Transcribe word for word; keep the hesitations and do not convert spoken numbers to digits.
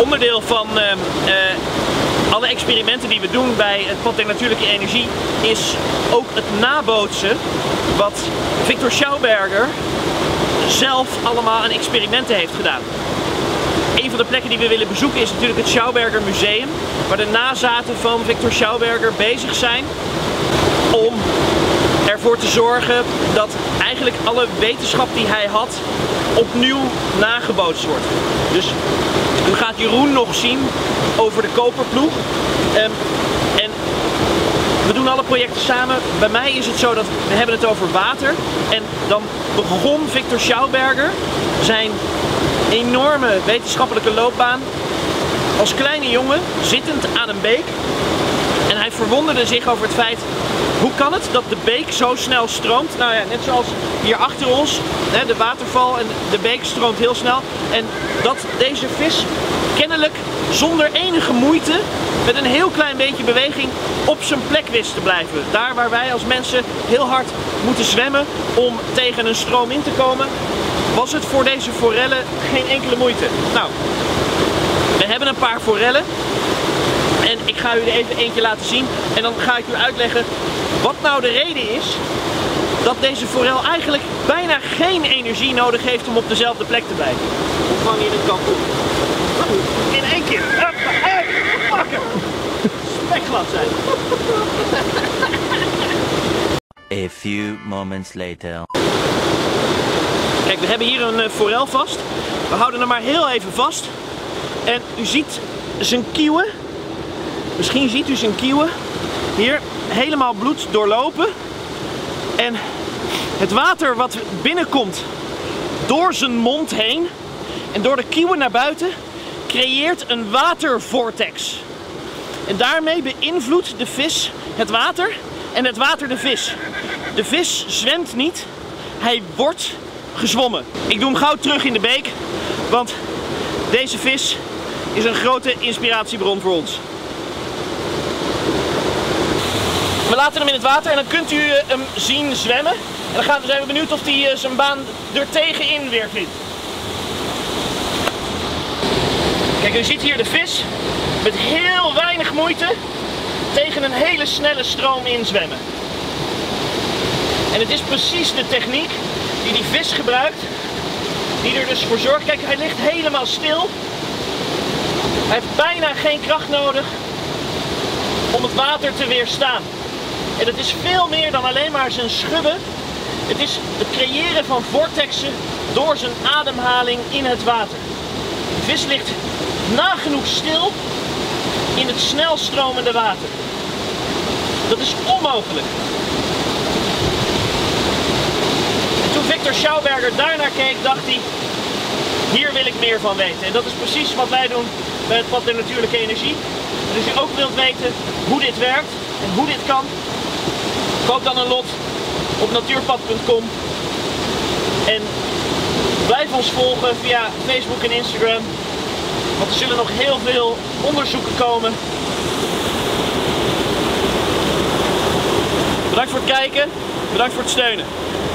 Onderdeel van uh, uh, alle experimenten die we doen bij het Pad der Natuurlijke Energie is ook het nabootsen wat Victor Schauberger zelf allemaal aan experimenten heeft gedaan. Een van de plekken die we willen bezoeken is natuurlijk het Schauberger Museum, waar de nazaten van Victor Schauberger bezig zijn om ervoor te zorgen dat eigenlijk alle wetenschap die hij had opnieuw nagebootst wordt. Dus u gaat Jeroen nog zien over de koperploeg. Um, en we doen alle projecten samen. Bij mij is het zo dat we hebben het over water. En dan begon Victor Schauberger zijn enorme wetenschappelijke loopbaan als kleine jongen zittend aan een beek. En hij verwonderde zich over het feit, hoe kan het dat de beek zo snel stroomt? Nou ja, net zoals hier achter ons, de waterval en de beek stroomt heel snel. En dat deze vis kennelijk zonder enige moeite, met een heel klein beetje beweging, op zijn plek wist te blijven. Daar waar wij als mensen heel hard moeten zwemmen om tegen een stroom in te komen, was het voor deze forellen geen enkele moeite. Nou, we hebben een paar forellen. En ik ga u er even eentje laten zien en dan ga ik u uitleggen wat nou de reden is dat deze forel eigenlijk bijna geen energie nodig heeft om op dezelfde plek te blijven. Hoe vang je een kalkoen? In één keer. Hey, pakken! Spekglad zijn. A few moments later. Kijk, we hebben hier een forel vast. We houden hem maar heel even vast. En u ziet zijn kieuwen. Misschien ziet u zijn kieuwen hier helemaal bloed doorlopen. En het water wat binnenkomt door zijn mond heen en door de kieuwen naar buiten creëert een watervortex. En daarmee beïnvloedt de vis het water en het water de vis. De vis zwemt niet, hij wordt gezwommen. Ik doe hem gauw terug in de beek, want deze vis is een grote inspiratiebron voor ons. We laten hem in het water en dan kunt u hem zien zwemmen. En dan gaan we, zijn we benieuwd of hij zijn baan er tegenin weer vindt. Kijk, u ziet hier de vis met heel weinig moeite tegen een hele snelle stroom inzwemmen. En het is precies de techniek die die vis gebruikt, die er dus voor zorgt. Kijk, hij ligt helemaal stil. Hij heeft bijna geen kracht nodig om het water te weerstaan. En het is veel meer dan alleen maar zijn schubben. Het is het creëren van vortexen door zijn ademhaling in het water. De vis ligt nagenoeg stil in het snel stromende water. Dat is onmogelijk. En toen Victor Schauberger daarnaar keek, dacht hij, hier wil ik meer van weten. En dat is precies wat wij doen bij het Pad der Natuurlijke Energie. En als u ook wilt weten hoe dit werkt en hoe dit kan, koop dan een lot op natuurpad punt com en blijf ons volgen via Facebook en Instagram, want er zullen nog heel veel onderzoeken komen. Bedankt voor het kijken, bedankt voor het steunen.